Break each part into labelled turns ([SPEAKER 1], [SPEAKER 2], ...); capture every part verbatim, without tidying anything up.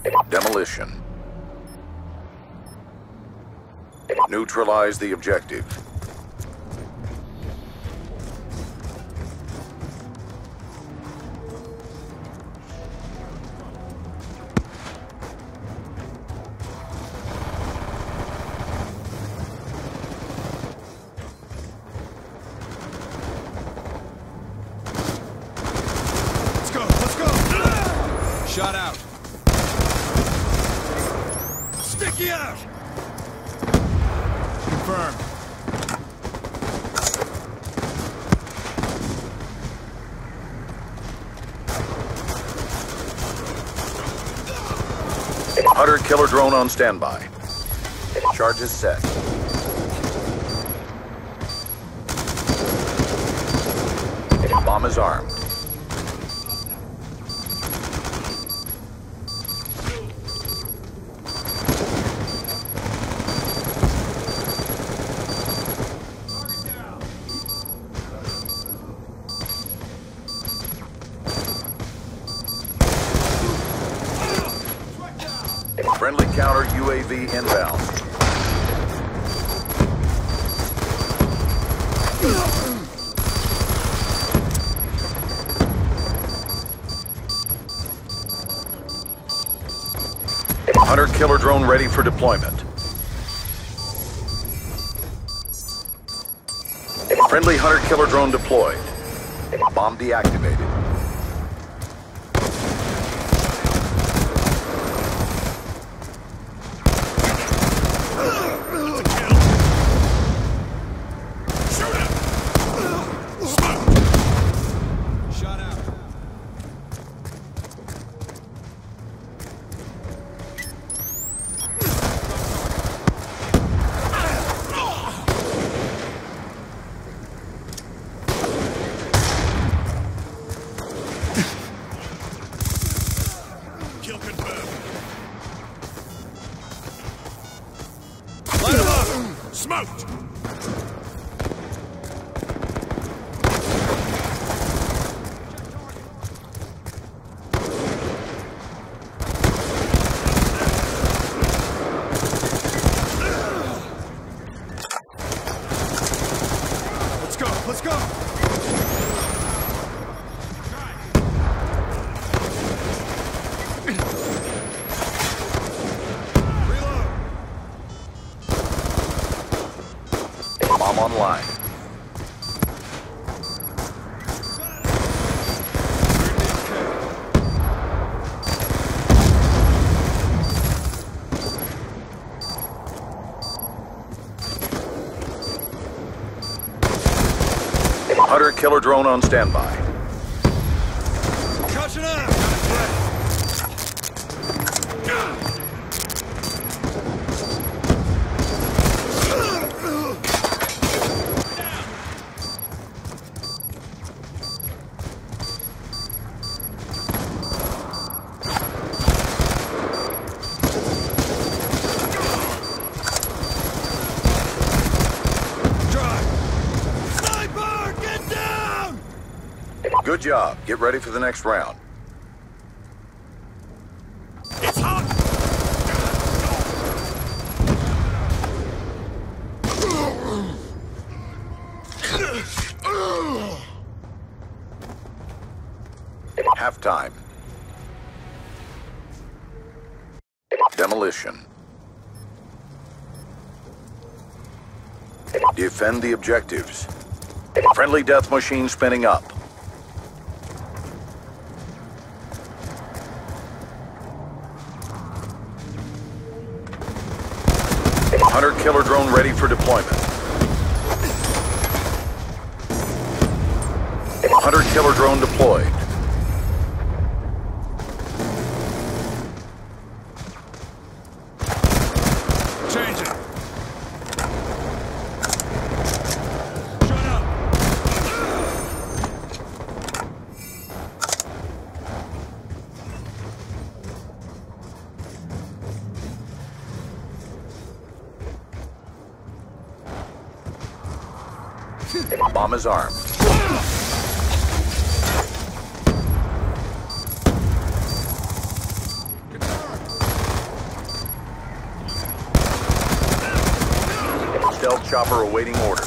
[SPEAKER 1] Demolition. Neutralize the objective.
[SPEAKER 2] Shot out. Sticky out. Confirmed.
[SPEAKER 1] Hunter killer drone on standby. Charges set. Bomb is armed. Friendly counter U A V inbound. Hunter killer drone ready for deployment. Friendly hunter killer drone deployed. Bomb deactivated.
[SPEAKER 2] Kill confirmed. Light him up! Smoked! Let's go, let's go!
[SPEAKER 1] Bomb online. Hunter killer drone on standby.
[SPEAKER 2] Caution up!
[SPEAKER 1] Good job. Get ready for the next round.
[SPEAKER 2] It's hot!
[SPEAKER 1] Halftime. Demolition. Defend the objectives. Friendly death machine spinning up. Hunter killer drone ready for deployment. Hunter killer drone deployed.
[SPEAKER 2] Change it. Shut up.
[SPEAKER 1] Bomb is armed. Stealth chopper awaiting orders.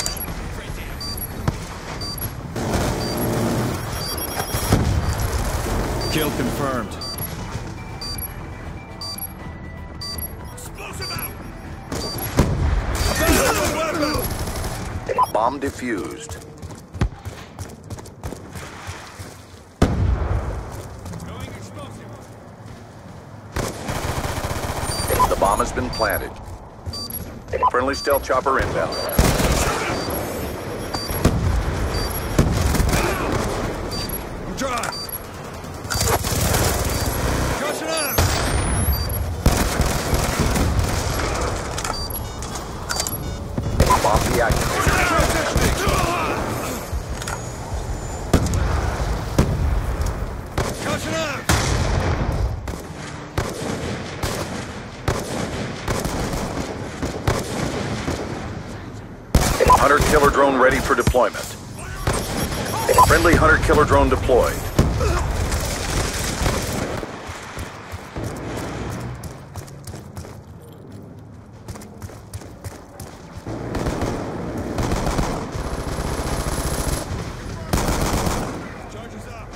[SPEAKER 2] Kill confirmed. Explosive out!
[SPEAKER 1] Bomb defused.
[SPEAKER 2] Going explosive.
[SPEAKER 1] The bomb has been planted. Friendly stealth chopper inbound.
[SPEAKER 2] I'm dry. Caution up!
[SPEAKER 1] Bomb deactivated.
[SPEAKER 2] Caution up!
[SPEAKER 1] Hunter killer drone ready for deployment. Friendly hunter killer drone deployed.
[SPEAKER 2] Charges up!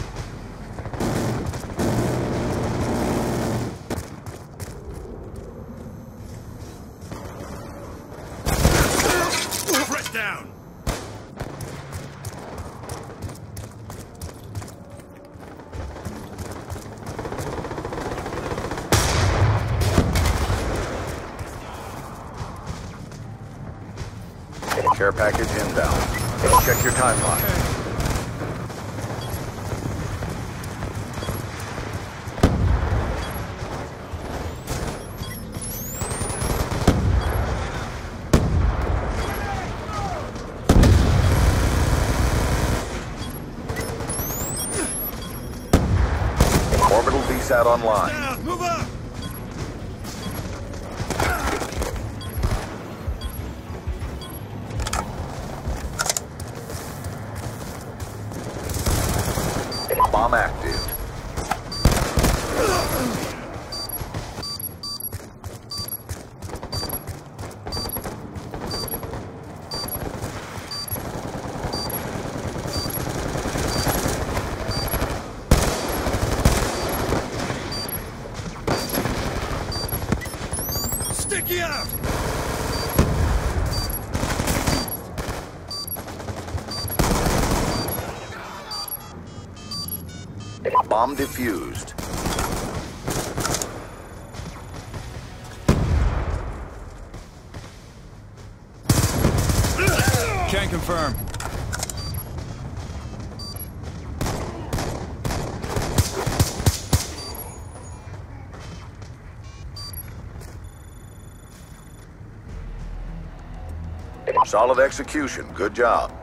[SPEAKER 2] Threat down!
[SPEAKER 1] Care package inbound. Check your timeline. Orbital V SAT online.
[SPEAKER 2] Down! Move up!
[SPEAKER 1] Bomb active.
[SPEAKER 2] Sticky out!
[SPEAKER 1] Bomb defused.
[SPEAKER 2] Can confirm.
[SPEAKER 1] Solid execution. Good job.